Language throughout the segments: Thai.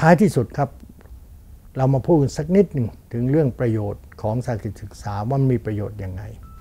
ท้ายที่สุดครับเรามาพูดสักนิดหนึ่งถึงเรื่องประโยชน์ของสากิจศึกษาว่ามีประโยชน์ยังไง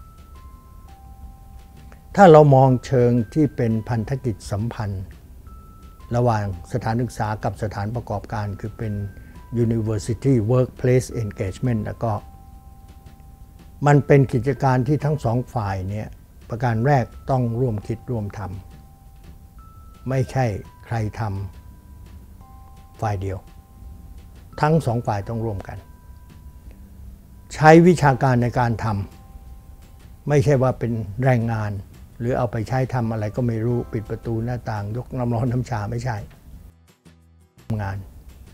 ถ้าเรามองเชิงที่เป็นพันธกิจสัมพันธ์ระหว่างสถานศึกษากับสถานประกอบการคือเป็น University Workplace Engagement แล้วก็มันเป็นกิจการที่ทั้งสองฝ่ายเนี่ยประการแรกต้องร่วมคิดร่วมทำไม่ใช่ใครทำฝ่ายเดียวทั้งสองฝ่ายต้องร่วมกันใช้วิชาการในการทำไม่ใช่ว่าเป็นแรงงานหรือเอาไปใช้ทำอะไรก็ไม่รู้ปิดประตูหน้าต่างยกน้ำร้อนน้ำชาไม่ใช่งาน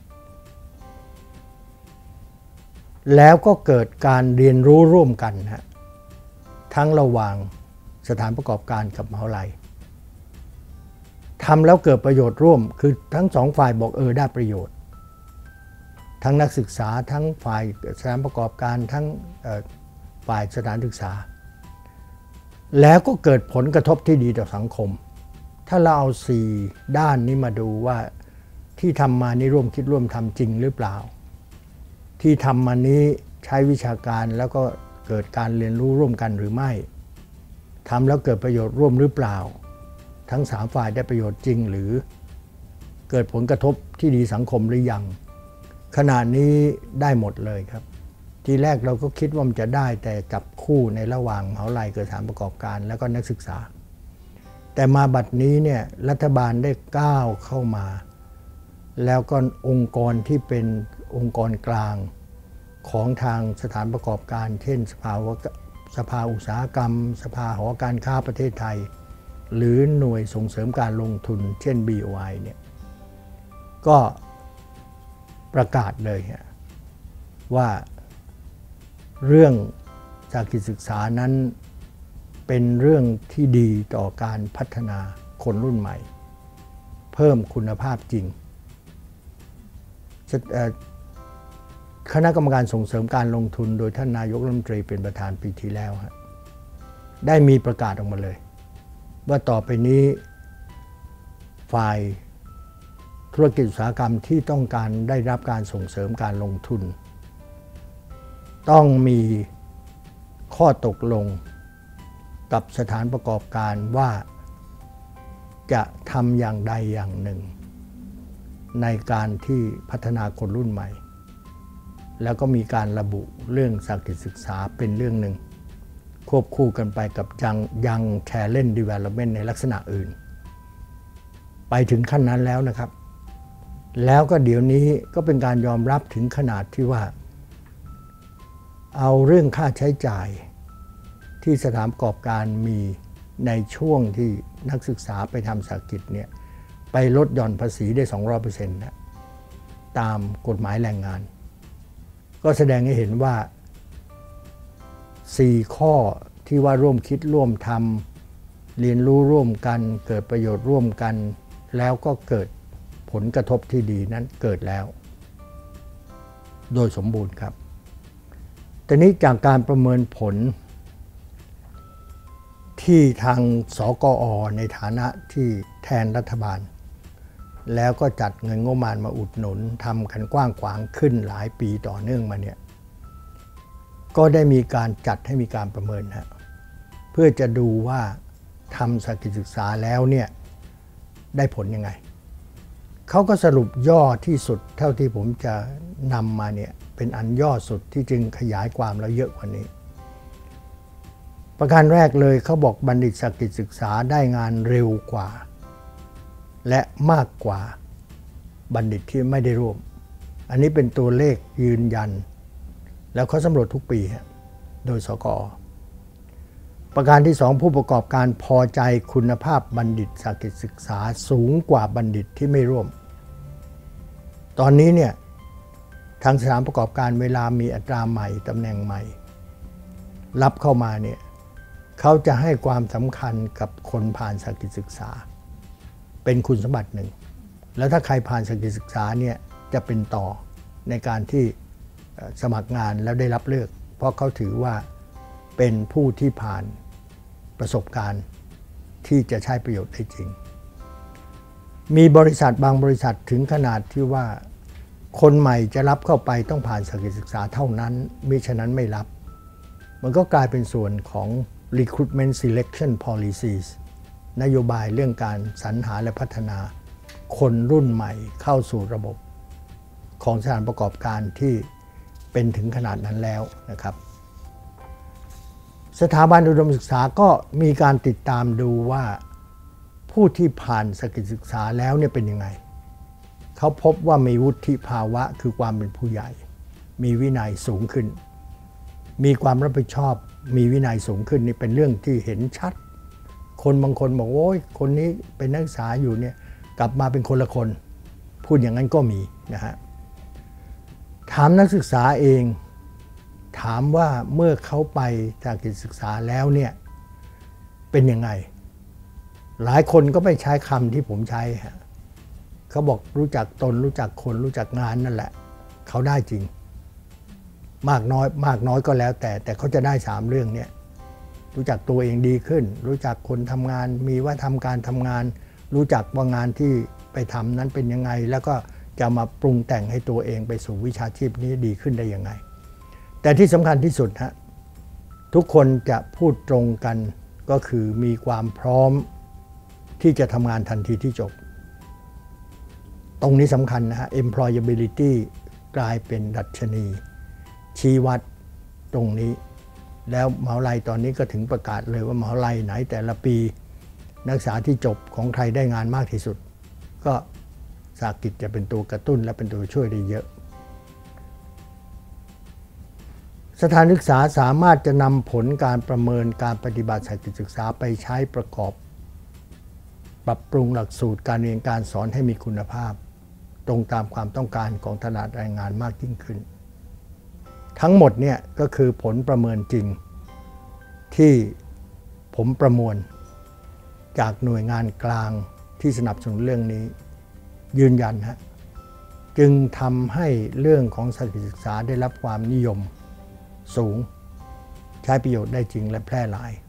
แล้วก็เกิดการเรียนรู้ร่วมกันฮะทั้งระหว่างสถานประกอบการกับมหาวิทยาลัยทำแล้วเกิดประโยชน์ร่วมคือทั้งสองฝ่ายบอกได้ประโยชน์ทั้งนักศึกษาทั้งฝ่ายสถานประกอบการทั้งฝ่ายสถานศึกษาแล้วก็เกิดผลกระทบที่ดีต่อสังคมถ้าเราเอา4ด้านนี้มาดูว่าที่ทำมานี้ร่วมคิดร่วมทำจริงหรือเปล่าที่ทำมานี้ใช้วิชาการแล้วก็เกิดการเรียนรู้ร่วมกันหรือไม่ทำแล้วเกิดประโยชน์ร่วมหรือเปล่าทั้ง3ฝ่ายได้ประโยชน์จริงหรือเกิดผลกระทบที่ดีสังคมหรือยังขณะนี้ได้หมดเลยครับทีแรกเราก็คิดว่ามันจะได้แต่จับคู่ในระหว่างมหาวิทยาลัยกับสถานประกอบการแล้วก็นักศึกษาแต่มาบัดนี้เนี่ยรัฐบาลได้ก้าวเข้ามาแล้วก็องค์กรที่เป็นองค์กรกลางของทางสถานประกอบการเช่นสภาอุตสาหกรรมสภาหอการค้าประเทศไทยหรือหน่วยส่งเสริมการลงทุนเช่น BOI เนี่ยก็ประกาศเลยว่าเรื่องสากิจศึกษานั้นเป็นเรื่องที่ดีต่อการพัฒนาคนรุ่นใหม่เพิ่มคุณภาพจริงคณะกรรมการส่งเสริมการลงทุนโดยท่านนายกรัฐมนตรีเป็นประธานปีที่แล้วได้มีประกาศออกมาเลยว่าต่อไปนี้ฝ่ายธุรกิจอุตสาหกรรมที่ต้องการได้รับการส่งเสริมการลงทุนต้องมีข้อตกลงกับสถานประกอบการว่าจะทำอย่างใดอย่างหนึ่งในการที่พัฒนาคนรุ่นใหม่แล้วก็มีการระบุเรื่องสากิจศึกษาเป็นเรื่องหนึ่งควบคู่กันไปกับยังTalent Developmentในลักษณะอื่นไปถึงขั้นนั้นแล้วนะครับแล้วก็เดี๋ยวนี้ก็เป็นการยอมรับถึงขนาดที่ว่าเอาเรื่องค่าใช้จ่ายที่สถานประกอบการมีในช่วงที่นักศึกษาไปทำสากิจเนี่ยไปลดหย่อนภาษีได้ 200% นะตามกฎหมายแรงงานก็แสดงให้เห็นว่า4ข้อที่ว่าร่วมคิดร่วมทำเรียนรู้ร่วมกันเกิดประโยชน์ร่วมกันแล้วก็เกิดผลกระทบที่ดีนั้นเกิดแล้วโดยสมบูรณ์ครับแต่นี้จากการประเมินผลที่ทางสกอ.ในฐานะที่แทนรัฐบาลแล้วก็จัดเงินงบประมาณมาอุดหนุนทำกันกว้างขวางขึ้นหลายปีต่อเนื่องมาเนี่ยก็ได้มีการจัดให้มีการประเมินเพื่อจะดูว่าทำสากิจศึกษาแล้วเนี่ยได้ผลยังไงเขาก็สรุปย่อที่สุดเท่าที่ผมจะนำมาเนี่ยเป็นอันย่อสุดที่จึงขยายความแล้วเยอะกว่านี้ประการแรกเลยเขาบอกบัณฑิตสากิจศึกษาได้งานเร็วกว่าและมากกว่าบัณฑิตที่ไม่ได้ร่วมอันนี้เป็นตัวเลขยืนยันแล้วเขาสำรวจทุกปีโดยสกอ.ประการที่2ผู้ประกอบการพอใจคุณภาพบัณฑิตสากิจศึกษาสูงกว่าบัณฑิตที่ไม่ร่วมตอนนี้เนี่ยทางสถานประกอบการเวลามีอัตราใหม่ตำแหน่งใหม่รับเข้ามาเนี่ยเขาจะให้ความสำคัญกับคนผ่านสากิจศึกษาเป็นคุณสมบัติหนึ่งแล้วถ้าใครผ่านสากิจศึกษาเนี่ยจะเป็นต่อในการที่สมัครงานแล้วได้รับเลือกเพราะเขาถือว่าเป็นผู้ที่ผ่านประสบการณ์ที่จะใช้ประโยชน์ได้จริงมีบริษัทบางบริษัทถึงขนาดที่ว่าคนใหม่จะรับเข้าไปต้องผ่านสกิลศึกษาเท่านั้นมิฉะนั้นไม่รับมันก็กลายเป็นส่วนของ recruitment selection policies นโยบายเรื่องการสรรหาและพัฒนาคนรุ่นใหม่เข้าสู่ระบบของสถานประกอบการที่เป็นถึงขนาดนั้นแล้วนะครับสถาบันอุดมศึกษาก็มีการติดตามดูว่าผู้ที่ผ่านสกิลศึกษาแล้วเนี่ยเป็นยังไงเขาพบว่ามีวุฒิภาวะคือความเป็นผู้ใหญ่มีวินัยสูงขึ้นมีความรับผิดชอบมีวินัยสูงขึ้นนี่เป็นเรื่องที่เห็นชัดคนบางคนบอกโอ้ยคนนี้เป็นนักศึกษาอยู่เนี่ยกลับมาเป็นคนละคนพูดอย่างนั้นก็มีนะฮะถามนักศึกษาเองถามว่าเมื่อเขาไปจากการศึกษาแล้วเนี่ยเป็นยังไงหลายคนก็ไม่ใช้คำที่ผมใช้เขาบอกรู้จักตนรู้จักคนรู้จักงานนั่นแหละเขาได้จริงมากน้อยก็แล้วแต่เขาจะได้3เรื่องเนี่ยรู้จักตัวเองดีขึ้นรู้จักคนทำงานมีว่าทำการทำงานรู้จักว่างานที่ไปทำนั้นเป็นยังไงแล้วก็จะมาปรุงแต่งให้ตัวเองไปสู่วิชาชีพนี้ดีขึ้นได้ยังไงแต่ที่สำคัญที่สุดฮะทุกคนจะพูดตรงกันก็คือมีความพร้อมที่จะทำงานทันทีที่จบตรงนี้สำคัญนะฮะ employability กลายเป็นดัชนีชี้วัดตรงนี้แล้วมหาวิทยาลัยตอนนี้ก็ถึงประกาศเลยว่ามหาวิทยาลัยไหนแต่ละปีนักศึกษาที่จบของใครได้งานมากที่สุดก็สหกิจจะเป็นตัวกระตุ้นและเป็นตัวช่วยได้เยอะสถานศึกษาสามารถจะนำผลการประเมินการปฏิบัติสหกิจศึกษาไปใช้ประกอบปรับปรุงหลักสูตรการเรียนการสอนให้มีคุณภาพตรงตามความต้องการของตลาดแรงงานมากยิ่งขึ้นทั้งหมดเนี่ยก็คือผลประเมินจริงที่ผมประมวลจากหน่วยงานกลางที่สนับสนุนเรื่องนี้ยืนยันฮะจึงทำให้เรื่องของสหกิจศึกษาได้รับความนิยมสูงใช้ประโยชน์ได้จริงและแพร่หลาย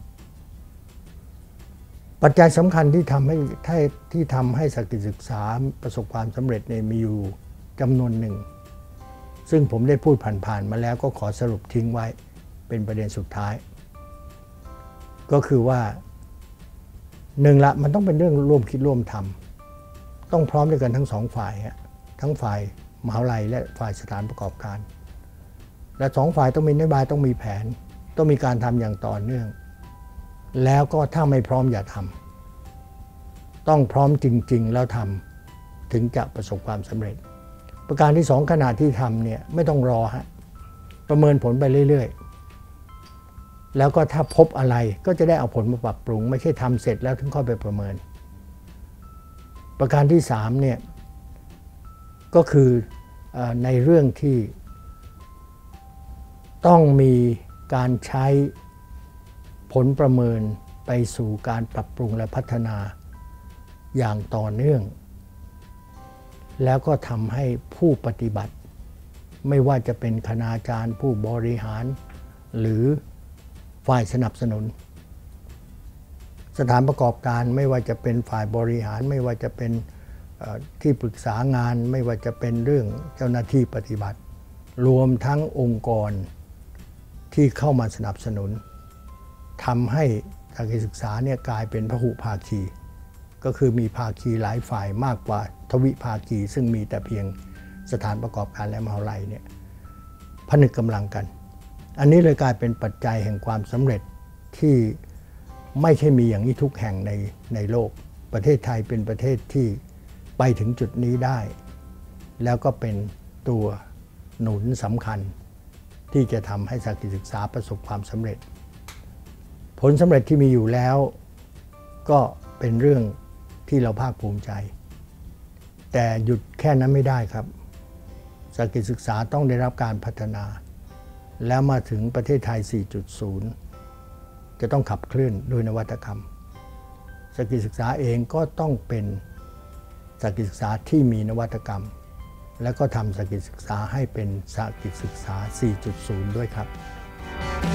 ปัจจัยสำคัญที่ทำให้สหกิจศึกษาประสบความสำเร็จมีอยู่จำนวนหนึ่งซึ่งผมได้พูดผ่านๆมาแล้วก็ขอสรุปทิ้งไว้เป็นประเด็นสุดท้ายก็คือว่า1ละมันต้องเป็นเรื่องร่วมคิดร่วมทำต้องพร้อมด้วยกันทั้ง2ฝ่ายทั้งฝ่ายมหาวิทยาลัยและฝ่ายสถานประกอบการและ2ฝ่ายต้องมีนโยบายต้องมีแผนต้องมีการทำอย่างต่อเนื่องแล้วก็ถ้าไม่พร้อมอย่าทำต้องพร้อมจริงๆแล้วทำถึงจะประสบความสำเร็จประการที่2ขณะที่ทำเนี่ยไม่ต้องรอฮะประเมินผลไปเรื่อยๆแล้วก็ถ้าพบอะไรก็จะได้เอาผลมาปรับปรุงไม่ใช่ทำเสร็จแล้วถึงค่อยไปประเมินประการที่3เนี่ยก็คือในเรื่องที่ต้องมีการใช้ผลประเมินไปสู่การปรับปรุงและพัฒนาอย่างต่อเนื่องแล้วก็ทำให้ผู้ปฏิบัติไม่ว่าจะเป็นคณาจารย์ผู้บริหารหรือฝ่ายสนับสนุนสถานประกอบการไม่ว่าจะเป็นฝ่ายบริหารไม่ว่าจะเป็นที่ปรึกษางานไม่ว่าจะเป็นเรื่องเจ้าหน้าที่ปฏิบัติรวมทั้งองค์กรที่เข้ามาสนับสนุนทำให้การศึกษาเนี่ยกลายเป็นพหุภาคีก็คือมีภาคีหลายฝ่ายมากกว่าทวิภาคีซึ่งมีแต่เพียงสถานประกอบการและมหาวิทยาลัยเนี่ยผนึกกำลังกันอันนี้เลยกลายเป็นปัจจัยแห่งความสำเร็จที่ไม่ใช่มีอย่างนี้ทุกแห่งในโลกประเทศไทยเป็นประเทศที่ไปถึงจุดนี้ได้แล้วก็เป็นตัวหนุนสำคัญที่จะทำให้สหกิจศึกษาประสบความสำเร็จผลสำเร็จที่มีอยู่แล้วก็เป็นเรื่องที่เราภาคภูมิใจแต่หยุดแค่นั้นไม่ได้ครับสหกิจศึกษาต้องได้รับการพัฒนาแล้วมาถึงประเทศไทย 4.0 จะต้องขับเคลื่อนด้วยนวัตกรรมสหกิจศึกษาเองก็ต้องเป็นสหกิจศึกษาที่มีนวัตกรรมและก็ทำสหกิจศึกษาให้เป็นสหกิจศึกษา 4.0 ด้วยครับ